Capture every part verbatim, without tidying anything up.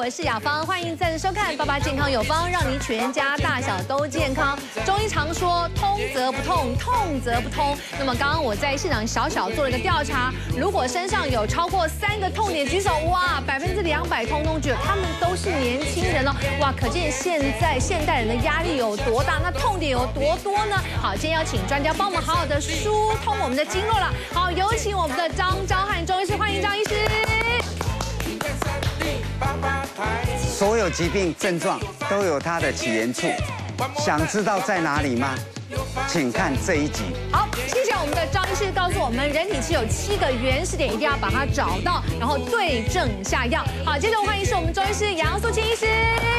我是雅芳，欢迎再次收看《爸爸健康有方》，让你全家大小都健康。中医常说通则不痛，痛则不通。那么刚刚我在现场小小做了一个调查，如果身上有超过三个痛点举手，哇，百分之两百通通举手，他们都是年轻人哦，哇，可见现在现代人的压力有多大，那痛点有多多呢？好，今天要请专家帮我们好好的疏通我们的经络了。好，有请我们的张昭汉中医师，欢迎张医师。 所有疾病症状都有它的起源处，想知道在哪里吗？请看这一集。 好，谢谢我们的张医师告诉我们，人体是有七个原始点，一定要把它找到，然后对症下药。好，接着我们欢迎是我们中医师杨素清医师。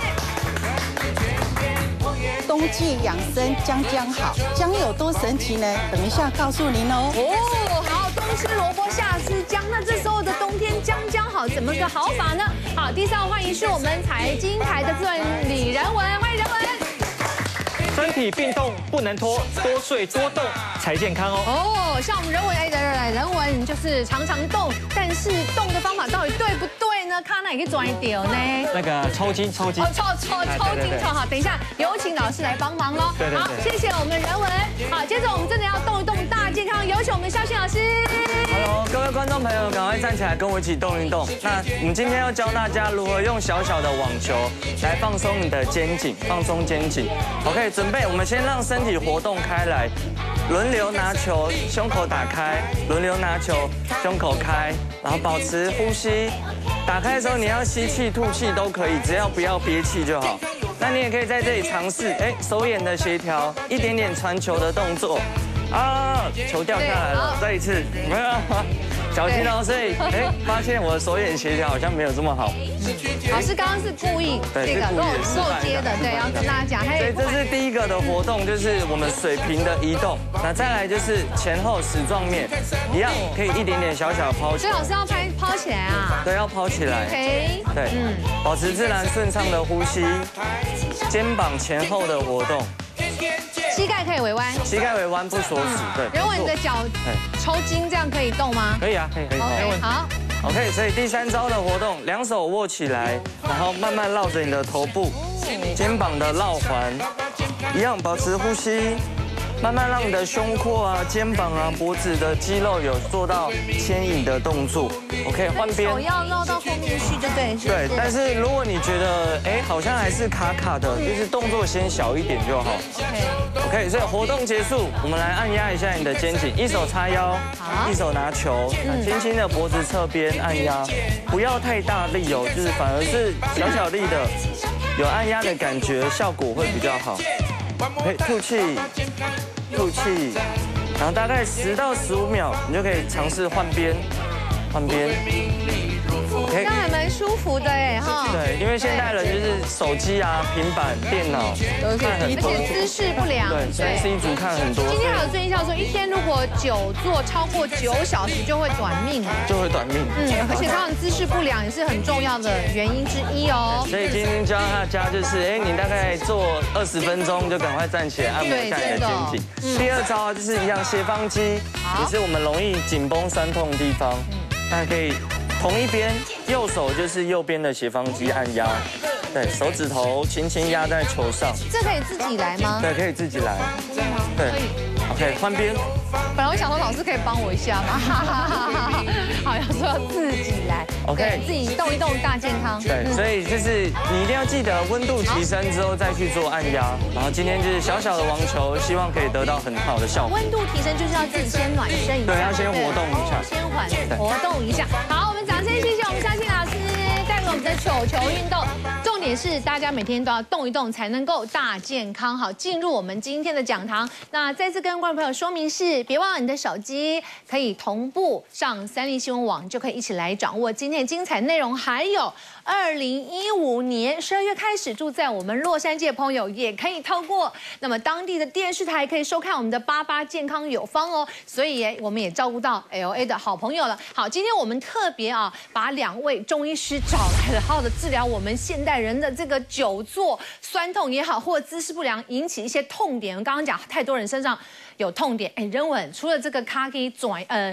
冬季养生姜姜好，姜有多神奇呢？等一下告诉您哦。 哦，好，冬吃萝卜，夏吃姜，那这时候的冬天姜姜好，怎么个好法呢？好，第三位欢迎是我们财经台的自问李仁文，欢迎仁文。 身体病痛不能拖，多睡多动才健康哦。 哦，像我们人文哎，来来来，人文就是常常动，但是动的方法到底对不对呢？看那也可以转一点呢。 那个抽筋，抽筋。 哦，抽抽抽筋抽好，等一下有请老师来帮忙喽。 对对对。 好，谢谢我们人文。好，接着我们真的要动一动大健康，有请我们肖迅老师。 Hello， 各位观众朋友，赶快站起来跟我一起动一动。那我们今天要教大家如何用小小的网球来放松你的肩颈，放松肩颈。OK。 准备，我们先让身体活动开来，轮流拿球，胸口打开，轮流拿球，胸口开，然后保持呼吸。打开的时候你要吸气、吐气都可以，只要不要憋气就好。那你也可以在这里尝试，哎，手眼的协调，一点点传球的动作。啊，球掉下来了，再一次，没有。 小心哦，所以哎，发现我的手眼协调好像没有这么好。 老师刚刚是故意这个漏漏接的，对，要跟大家讲。 所以这是第一个的活动，就是我们水平的移动。那再来就是前后矢状面，一样可以一点点小小抛起。 所以老师要拍抛起来啊？ 对，要抛起来。 OK。 对，嗯，保持自然顺畅的呼吸，肩膀前后的活动。 膝盖可以微弯， 膝盖微弯不锁死，对。 人文你的脚抽筋这样可以动吗？ 可以啊，可以可以。 OK， 好。 OK， 所以第三招的活动，两手握起来，然后慢慢绕着你的头部，肩膀的绕环，一样保持呼吸，慢慢让你的胸廓啊、肩膀啊、脖子的肌肉有做到牵引的动作。OK， 换边。 手要绕到后面去，就对。 对，但是如果你觉得哎好像还是卡卡的，就是动作先小一点就好。OK。 OK， 所以活动结束，我们来按压一下你的肩颈，一手叉腰，一手拿球，轻轻的脖子侧边按压，不要太大力哦，就是反而是小小力的，有按压的感觉，效果会比较好。OK， 吐气，吐气，然后大概十到十五秒，你就可以尝试换边，换边。 这样还蛮舒服的哎哈。 对，因为现代人就是手机啊、平板、电脑看很多， 而且姿势不良。 对，三 C 族看很多。 今天还有专家说，一天如果久坐超过九小时就会短命， 就会短命。 嗯，而且他们姿势不良也是很重要的原因之一哦。 所以今天教大家就是，哎，你大概做二十分钟就赶快站起来按摩一下你的肩颈。第二招啊，就是一样斜方肌，也是我们容易紧绷酸痛的地方，大家可以。 同一边，右手就是右边的斜方肌按压，对，手指头轻轻压在球上。 这可以自己来吗？ 对，可以自己来。对 ，OK， 换边。 本来我想说老师可以帮我一下嘛，哈哈哈哈好像说要自己来 ，OK， 自己动一动大健康。 对，所以就是你一定要记得温度提升之后再去做按压，然后今天就是小小的网球，希望可以得到很好的效果。 温度提升就是要自己先暖身一下， 对，要先活动一下， 先缓活动一下。好，我们掌声谢谢我们肖庆老师带给我们的球球运动。重点是大家每天都要动一动，才能够大健康。好，进入我们今天的讲堂。那再次跟观众朋友说明是，别忘了你的手机可以同步上三立新闻网，就可以一起来掌握今天的精彩内容。还有，二零一五年十二月开始，住在我们洛杉矶的朋友也可以透过那么当地的电视台可以收看我们的八八健康有方哦。所以我们也照顾到 L A 的好朋友了。好，今天我们特别啊，把两位中医师找来了，好好的治疗我们现代人的这个久坐酸痛也好，或者姿势不良引起一些痛点。刚刚讲太多人身上有痛点，哎，人文除了这个卡给转呃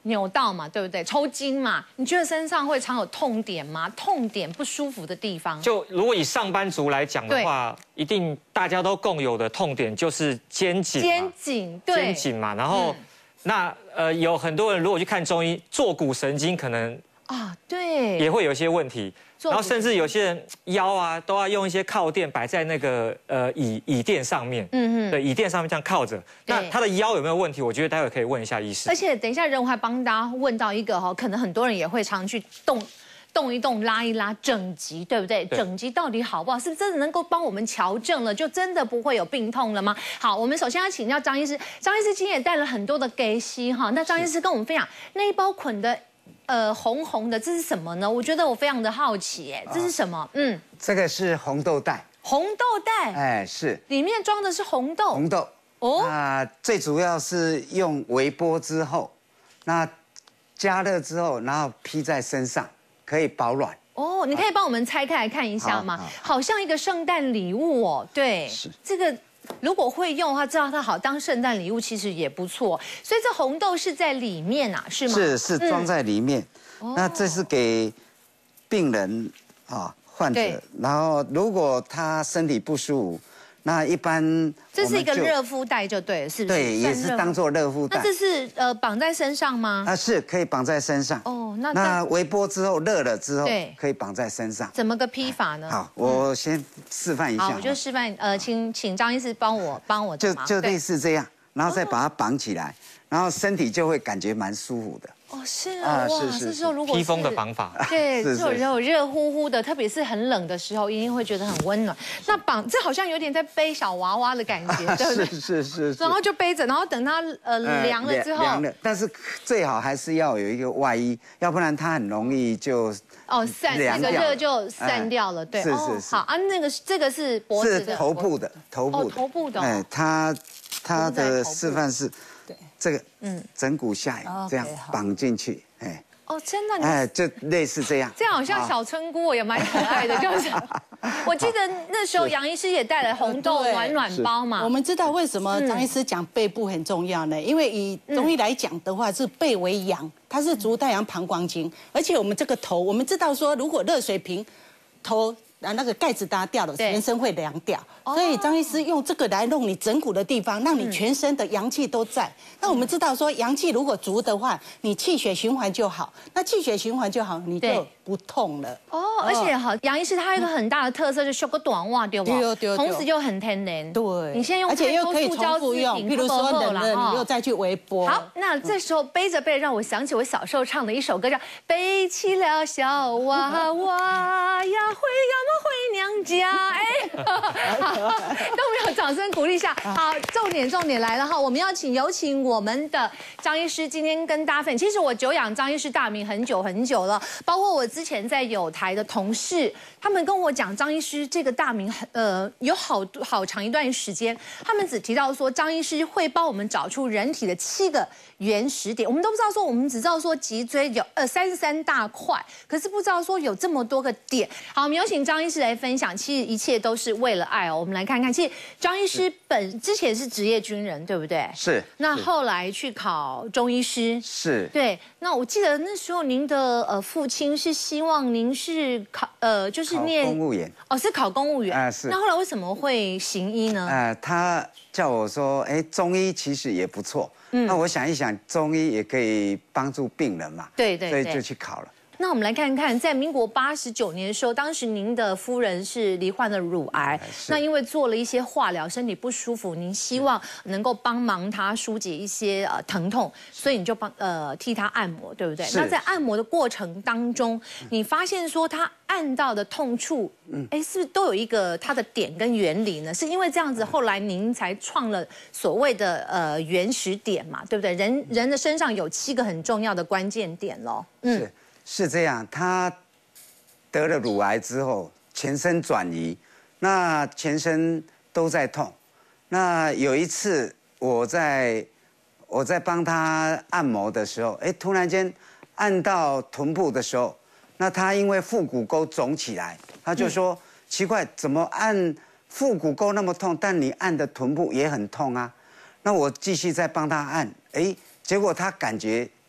扭到嘛，对不对？抽筋嘛，你觉得身上会常有痛点吗？痛点不舒服的地方？ 就如果以上班族来讲的话，一定大家都共有的痛点就是肩颈。 肩颈，对， 肩颈嘛。然后，嗯、那呃有很多人如果去看中医，坐骨神经可能啊，对， 也会有一些问题。然后甚至有些人腰啊都要用一些靠垫摆在那个呃椅椅垫上面，嗯嗯，对，椅垫上面这样靠着。那他的腰有没有问题？我觉得待会可以问一下医师。 而且等一下，任我还帮大家问到一个哈，可能很多人也会常去动动一动、拉一拉整脊，对不对？对，整脊到底好不好？是不是真的能够帮我们调正了，就真的不会有病痛了吗？好，我们首先要请教张医师。张医师今天也带了很多的给息哈，那张医师跟我们分享那一包捆的。呃，红红的，这是什么呢？我觉得我非常的好奇，哎，这是什么？嗯， 这个是红豆袋。 红豆袋， 哎，是， 里面装的是红豆。 红豆，哦，那最主要是用微波之后，那加热之后，然后披在身上，可以保暖。 哦，你可以帮我们拆开来看一下吗？好, 好像一个圣诞礼物哦，对，是这个。如果会用的话，知道它好当圣诞礼物，其实也不错。所以这红豆是在里面啊，是吗？ 是是装在里面。嗯、那这是给病人啊患者，然后如果他身体不舒服，那一般这是一个热敷袋就对了，是不是？ 对，也是当做热敷袋。 那这是呃绑在身上吗？ 啊，是可以绑在身上。哦，那那微波之后热了之后，对，可以绑在身上。 怎么个披法呢？ 好，我先示范一下。 好，我就示范，呃，请请张医师帮我帮我就就类似这样，然后再把它绑起来，然后身体就会感觉蛮舒服的。 哦，是啊，哇，这时候如果披风的绑法， 对，这种有热乎乎的，特别是很冷的时候，一定会觉得很温暖。那绑这好像有点在背小娃娃的感觉，对不对？ 是是是。 然后就背着，然后等它呃凉了之后， 凉了，但是最好还是要有一个外衣，要不然它很容易就哦散那个热就散掉了，对， 是是是。 好啊，那个这个是脖子的， 是头部的，头部的， 头部的。 哎，它它的示范是。这个，嗯，枕骨下沿这样绑进去，哎， 哦，真的， 哎，就类似这样， 这样好像小村姑也蛮可爱的，就是。我记得那时候杨医师也带了红豆暖暖包嘛。 我们知道为什么张医师讲背部很重要呢？因为以中医来讲的话，是背为阳，它是足太阳膀胱经，而且我们这个头，我们知道说，如果热水瓶头。啊，那个盖子搭掉了，全身会凉掉，所以张医师用这个来弄你枕骨的地方，让你全身的阳气都在。那我们知道说，阳气如果足的话，你气血循环就好，那气血循环就好，你就不痛了。 哦，而且好，杨医师他有一个很大的特色，就修个短袜，对吧？ 对对。 同时又很天然。 对。 你现在用而且又可以重复用，譬如说冷了，你又再去微波。 好，那这时候背着背，让我想起我小时候唱的一首歌，叫《背起了小娃娃呀，回呀么回娘家》。哎，都没有掌声鼓励一下。好，重点重点来了哈，我们要请有请我们的张医师今天跟大家分享。其实我久仰张医师大名很久很久了，包括我之前在友台的同事，他们跟我讲张医师这个大名很呃有好好长一段时间，他们只提到说张医师会帮我们找出人体的七个原始点，我们都不知道说，我们只知道说脊椎有呃三十三大块，可是不知道说有这么多个点。好，我们有请张医师来分享。其实一切都是为了爱哦。我们来看看，其实张医师本之前是职业军人，对不对？ 是。 那后来去考中医师。 是。 对。那我记得那时候您的呃父亲是希望您是考呃就是念公务员。 哦，是考公务员。 啊、呃、是。 那后来为什么会行医呢？ 呃，他叫我说，哎，中医其实也不错。嗯。那我想一想，中医也可以帮助病人嘛。 对对对。 所以就去考了。 那我们来看看，在民国八十九年的时候，当时您的夫人是罹患了乳癌，那因为做了一些化疗，身体不舒服，您希望能够帮忙她疏解一些呃疼痛，所以你就帮呃替她按摩，对不对？那在按摩的过程当中，你发现说她按到的痛处，哎，是不是都有一个它的点跟原理呢？是因为这样子，后来您才创了所谓的呃原始点嘛，对不对？人人的身上有七个很重要的关键点咯。 嗯。是是这样，他得了乳癌之后，全身转移，那全身都在痛。那有一次我在我在帮他按摩的时候，哎，突然间按到臀部的时候，那他因为腹股沟肿起来，他就说、嗯、奇怪，怎么按腹股沟那么痛，但你按的臀部也很痛啊？那我继续再帮他按，哎，结果他感觉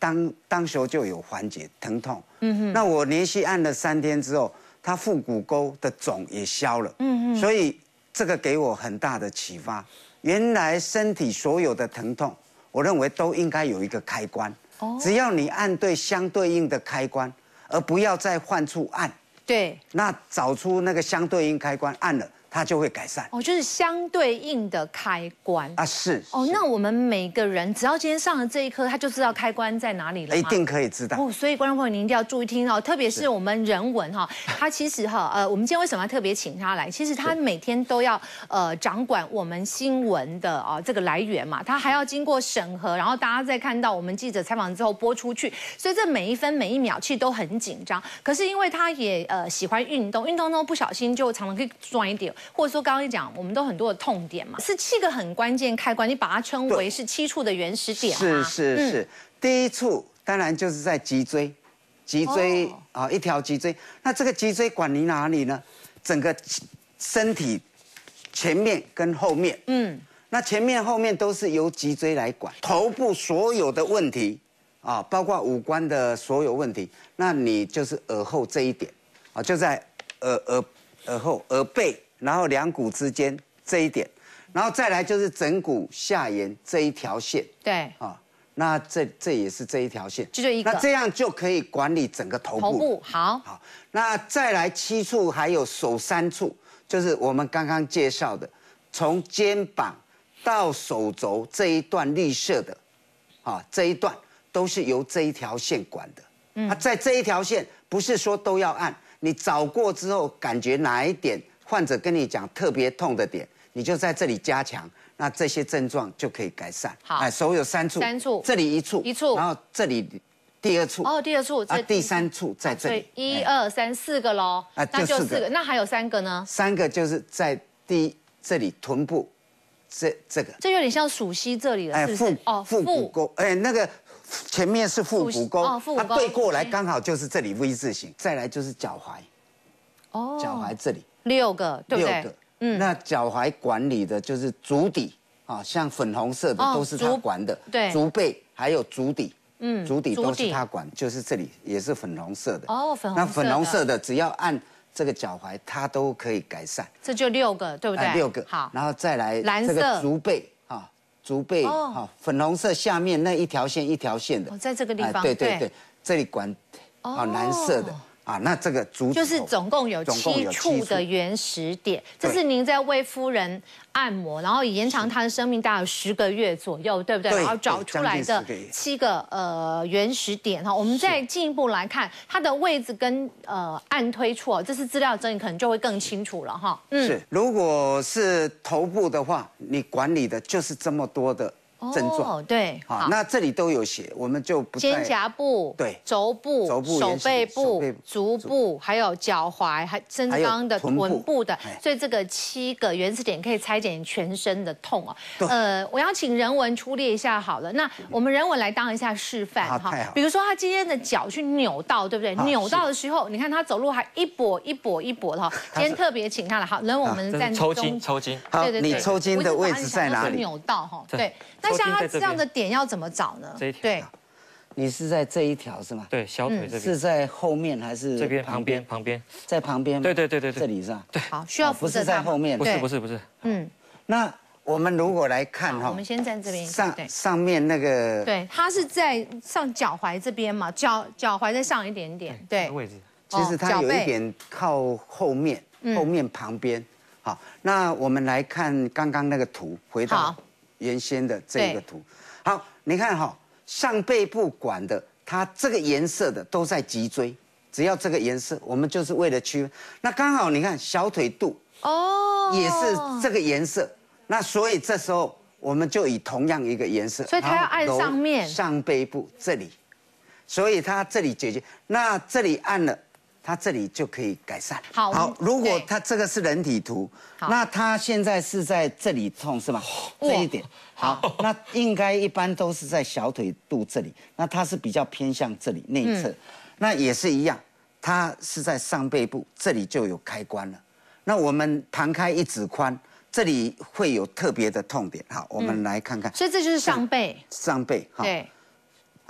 当当时候就有缓解疼痛。嗯哼。那我连续按了三天之后，它腹股沟的肿也消了。嗯哼。所以这个给我很大的启发。原来身体所有的疼痛，我认为都应该有一个开关。哦。只要你按对相对应的开关，而不要在患处按。 对。 那找出那个相对应开关，按了。它就会改善哦，就是相对应的开关啊，是哦。那我们每个人只要今天上了这一课，他就知道开关在哪里了， 一定可以知道哦。所以观众朋友，您一定要注意听哦，特别是我们人文哈，他其实哈呃，我们今天为什么要特别请他来？其实他每天都要呃掌管我们新闻的啊这个来源嘛，他还要经过审核，然后大家再看到我们记者采访之后播出去，所以这每一分每一秒其实都很紧张。可是因为他也呃喜欢运动，运动中不小心就常常可以钻一点。或者说刚刚讲，我们都很多的痛点嘛，是七个很关键开关，你把它称为是七处的原始点是是是，嗯、第一处当然就是在脊椎，脊椎啊、哦、一条脊椎，那这个脊椎管你哪里呢？整个身体前面跟后面，嗯，那前面后面都是由脊椎来管，头部所有的问题啊，包括五官的所有问题，那你就是耳后这一点啊，就在耳耳。耳后、耳背，然后两骨之间这一点，然后再来就是枕骨下沿这一条线。 对啊，那这这也是这一条线， 就这一个。 那这样就可以管理整个头部。 头部好。 好，那再来七处还有手三处，就是我们刚刚介绍的，从肩膀到手肘这一段绿色的，啊，这一段都是由这一条线管的。嗯，啊，在这一条线不是说都要按。你找过之后，感觉哪一点患者跟你讲特别痛的点，你就在这里加强，那这些症状就可以改善。 好，哎， 手有三处， 三处， 这里一处， 一处， 然后这里第二处， 哦，第二处， 啊，第三处在这里， 一二三四个喽， 啊， 那就四个，那还有三个呢？ 三个就是在第这里臀部，这这个， 这有点像属膝这里了，是不是？ 哦，腹股沟，哎，那个。前面是腹股沟， 哦，腹股沟， 它对过来刚好就是这里 V 字形，再来就是脚踝，哦，脚踝这里六个，对不对？ 六个，嗯，那脚踝管理的就是足底啊，像粉红色的都是他管的， 对， 足背还有足底，嗯，足底都是他管，就是这里也是粉红色的， 哦，粉红色， 那粉红色的只要按这个脚踝，它都可以改善， 这就六个，对不对？ 六个， 好， 然后再来蓝色这个足背。足背哈，粉红色下面那一条线一条线的， 哦，在这个地方， 对对对，这里管啊蓝色的啊，那这个足就是总共有七处的原始点，这是您在为夫人按摩，然后延长她的生命大概有十个月左右，对不对？然后找出来的七个呃原始点哈，我们再进一步来看它的位置跟呃按推处哦，这是资料整理可能就会更清楚了哈。 嗯，是，如果是头部的话，你管理的就是这么多的症状， 哦，对， 好，那这里都有写，我们就不肩胛部、 对， 肘部、 肘部、 手背部、足部，还有脚踝，还甚至刚刚的臀部的，所以这个七个原始点可以拆解你全身的痛哦。呃，我要请人文出列一下好了，那我们人文来当一下示范哈。比如说他今天的脚去扭到，对不对？扭到的时候，你看他走路还一跛一跛一跛的哈。今天特别请他来，好，人我们站抽筋，抽筋。 好，你抽筋的位置在哪里？ 扭到哈，对。那像他这样的点要怎么找呢？ 这一条， 对， 你是在这一条是吗？ 对，小腿这边是在后面还是这边旁边？旁边， 在旁边。 对对对对对， 这里是吧？ 对， 好，需要不是在后面， 不是不是不是。 嗯，那我们如果来看哈， 我们先站这边， 上上面那个， 对，它是在上脚踝这边嘛，脚脚踝再上一点点，对， 位置。 其实它有一点靠后面，后面旁边。好，那我们来看刚刚那个图，回到原先的这个图。好，你看哈，上背部管的，它这个颜色的都在脊椎，只要这个颜色，我们就是为了区分。那刚好你看小腿肚哦，也是这个颜色，那所以这时候我们就以同样一个颜色， 所以它要按上面上背部这里，所以它这里解决，那这里按了。它这里就可以改善。 好， 好，如果它这个是人体图，那它现在是在这里痛是吗？这一点。好，那应该一般都是在小腿肚这里，那它是比较偏向这里内侧，嗯、那也是一样，它是在上背部这里就有开关了。那我们盘开一指宽，这里会有特别的痛点。好，我们来看看。 所以这就是上背。 上背， 对。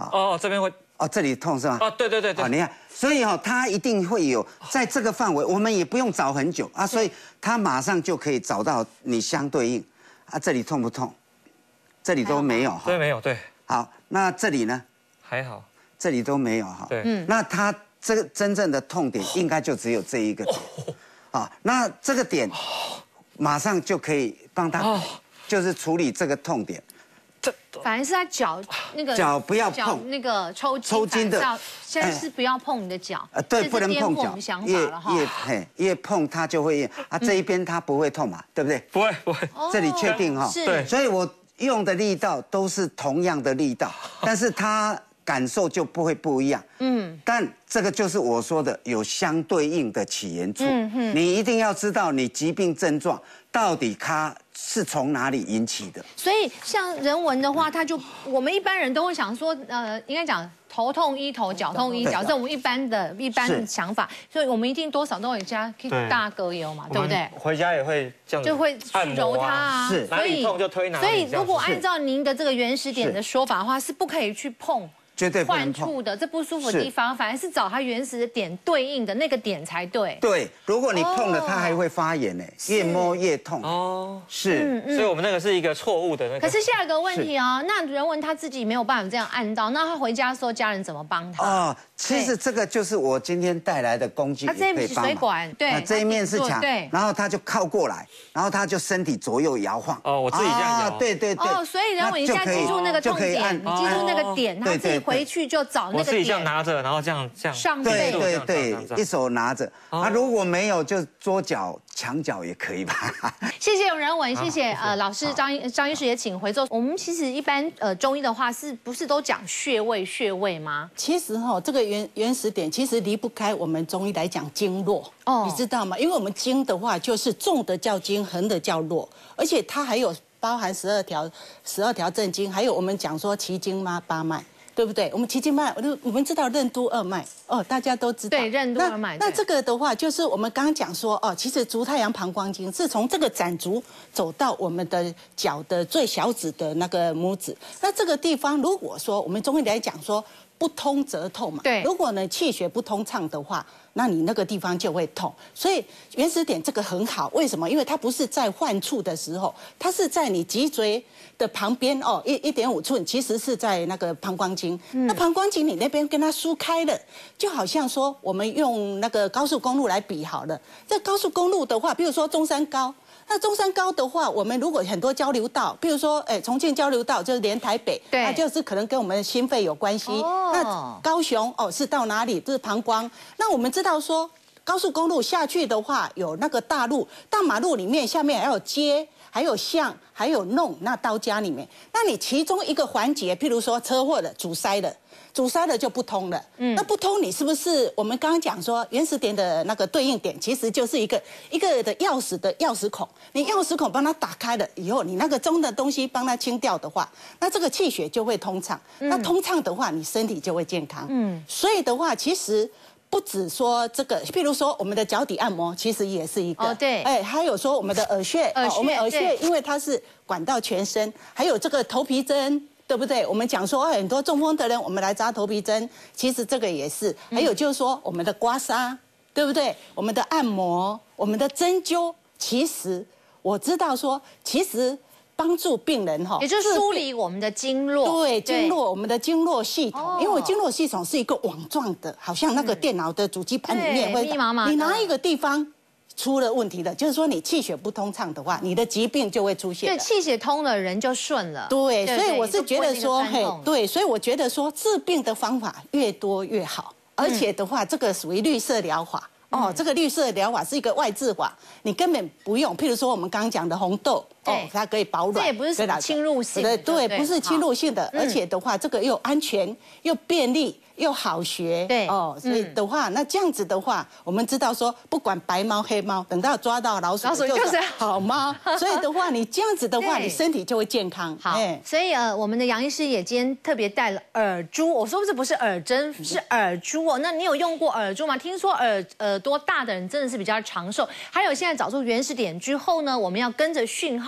好， 哦，这边会， 哦，这里痛是吗？ 哦，对对对对， 好，你看，所以哈，它一定会有在这个范围，我们也不用找很久啊，所以它马上就可以找到你相对应啊，这里痛不痛？这里都没有哈， 对，没有，对， 好，那这里呢？ 还好， 这里都没有哈， 对， 嗯，那它这个真正的痛点应该就只有这一个点，啊，那这个点马上就可以帮他，就是处理这个痛点。 反而是他脚那个脚不要碰那个抽筋抽筋的， 现在是不要碰你的脚， 呃，对，不能碰脚， 越越嘿越碰它就会越啊，这一边它不会痛嘛，对不对？ 不会不会， 这里确定哈， 对， 所以我用的力道都是同样的力道，但是它感受就不会不一样，嗯，但这个就是我说的有相对应的起源处，嗯嗯，你一定要知道你疾病症状到底它是从哪里引起的。 所以像人文的话，他就我们一般人都会想说，呃，应该讲头痛医头，脚痛医脚，这是我们一般的一般想法，所以我们一定多少都会加大葛油嘛，对不对？ 回家也会这样， 就会去揉它啊， 是哪里痛就推哪里。 所以如果按照您的这个原始点的说法的话，是不可以去碰。 绝对不能患处的这不舒服的地方，反而是找它原始的点对应的那个点才对。 对，如果你碰了，它还会发炎呢，越摸越痛。哦，是， 所以我们那个是一个错误的那个。 可是下一个问题哦，那人文他自己没有办法这样按到，那他回家的时候家人怎么帮他？哦， 其实这个就是我今天带来的工具， 它这一水管，对， 这一面是墙， 对， 然后他就靠过来，然后他就身体左右摇晃。 哦，我自己这样摇。 对对对。 哦，所以人文你现在记住那个痛点，你记住那个点，他自己回去就找。 我自己这样拿着，然后这样这样上对对对，一手拿着。啊，如果没有就桌角、墙角也可以吧。 谢谢人文，谢谢呃老师张医张医师也请回座。我们其实一般呃中医的话，是不是都讲穴位穴位吗？ 其实哈，这个原原始点其实离不开我们中医来讲经络，哦，你知道吗？因为我们经的话，就是重的叫经，横的叫络，而且它还有包含十二条十二条正经，还有我们讲说奇经吗八脉。对不对？我们奇经脉，我们知道任督二脉哦，大家都知道。 对，任督二脉。 那这个的话，就是我们刚刚讲说哦，其实足太阳膀胱经是从这个攒足走到我们的脚的最小指的那个拇指。那这个地方，如果说我们中医来讲说不通则痛嘛， 对。 如果呢气血不通畅的话，那你那个地方就会痛。所以原始点这个很好，为什么？因为它不是在患处的时候，它是在你脊椎的旁边哦，一一点五寸，其实是在那个膀胱经。嗯、那膀胱经你那边跟它疏开了，就好像说我们用那个高速公路来比好了。这高速公路的话，比如说中山高。那中山高的话，我们如果很多交流道，比如说，哎，重庆交流道就是连台北， 对， 那就是可能跟我们的心肺有关系。哦、那高雄哦是到哪里？就是膀胱。那我们知道说，高速公路下去的话，有那个大路，大马路里面下面还有街。还有巷，还有弄，那到家里面，那你其中一个环节，譬如说车祸的阻塞了，阻塞了就不通了。嗯，那不通，你是不是我们刚刚讲说原始点的那个对应点，其实就是一个一个的钥匙的钥匙孔，你钥匙孔帮它打开了以后，你那个中的东西帮它清掉的话，那这个气血就会通畅。嗯、那通畅的话，你身体就会健康。嗯，所以的话，其实。不只说这个，譬如说我们的脚底按摩，其实也是一个。 哦，对。 哎，还有说我们的耳穴， 耳穴， 我们耳穴，因为它是管到全身，还有这个头皮针，对不对？我们讲说很多中风的人，我们来扎头皮针，其实这个也是。还有就是说我们的刮痧，对不对？我们的按摩，我们的针灸，其实我知道说，其实。帮助病人哈， 也就是梳理我们的经络， 对经络，我们的经络系统，哦、因为经络系统是一个网状的，好像那个电脑的主机板里面会， 密麻麻， 你哪一个地方出了问题的，就是说你气血不通畅的话，你的疾病就会出现。 对，气血通了，人就顺了。 对，所以我是觉得说，嘿，对，所以我觉得说治病的方法越多越好，而且的话，这个属于绿色疗法。哦，这个绿色疗法是一个外治法，你根本不用。譬如说我们刚刚讲的红豆，哦，它可以保暖， 这也不是什么侵入性的， 对，不是侵入性的，而且的话，这个又安全又便利又好学， 对， 哦，所以的话，那这样子的话，我们知道说，不管白猫黑猫，等到抓到老鼠， 老鼠就是好猫。所以的话，你这样子的话，你身体就会健康。 好，所以呃，我们的杨医师也今天特别带了耳珠，我说这不是耳针，是耳珠哦。那你有用过耳珠吗？听说耳耳朵大的人真的是比较长寿。还有现在找出原始点之后呢，我们要跟着讯号。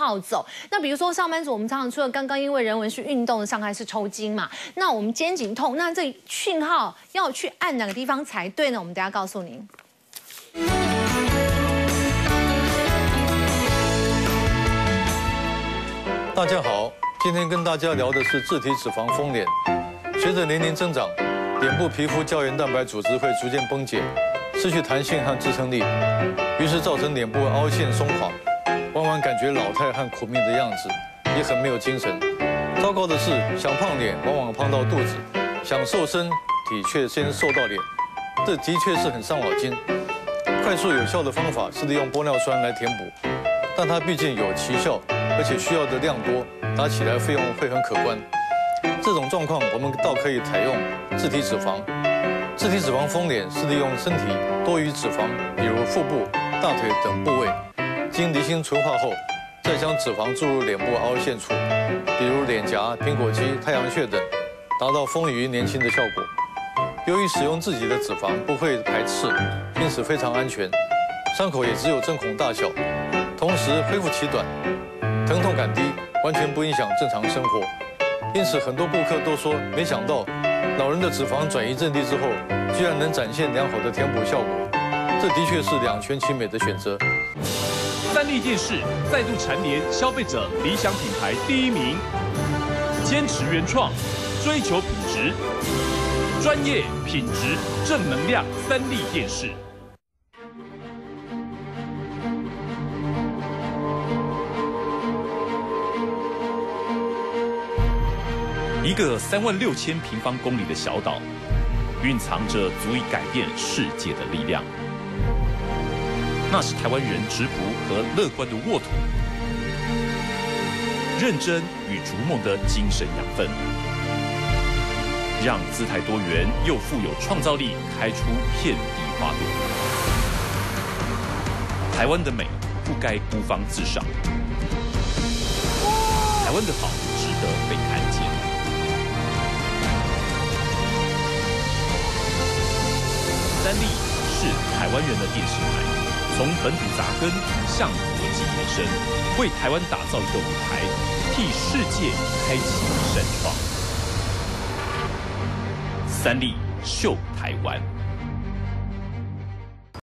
号走。那比如说上班族，我们常常除了刚刚因为人文是运动上开是抽筋嘛，那我们肩颈痛，那这讯号要去按哪个地方才对呢？我们等一下告诉您。 大家好，今天跟大家聊的是自体脂肪丰脸。随着年龄增长，脸部皮肤胶原蛋白组织会逐渐崩解，失去弹性和支撑力，于是造成脸部凹陷松垮，往往感觉老态和苦命的样子，也很没有精神。糟糕的是，想胖脸往往胖到肚子，想瘦身体却先瘦到脸，这的确是很伤脑筋。快速有效的方法是利用玻尿酸来填补，但它毕竟有奇效，而且需要的量多，打起来费用会很可观。这种状况我们倒可以采用自体脂肪。自体脂肪丰脸是利用身体多余脂肪，比如腹部、大腿等部位，经离心纯化后，再将脂肪注入脸部凹陷处，比如脸颊、苹果肌、太阳穴等，达到丰腴年轻的效果。由于使用自己的脂肪不会排斥，因此非常安全，伤口也只有针孔大小，同时恢复期短，疼痛感低，完全不影响正常生活。因此很多顾客都说，没想到老人的脂肪转移阵地之后，居然能展现良好的填补效果，这的确是两全其美的选择。 三立电视再度蝉联消费者理想品牌第一名，坚持原创，追求品质，专业、品质、正能量。三立电视。一个三万六千平方公里的小岛，蕴藏着足以改变世界的力量。那是台湾人质朴和乐观的沃土，认真与逐梦的精神养分，让姿态多元又富有创造力开出遍地花朵。台湾的美不该孤芳自赏，台湾的好值得被看见。三立是台湾人的电视台，从本土扎根向国际延伸，为台湾打造一个舞台，替世界开启一扇窗。三立秀台湾。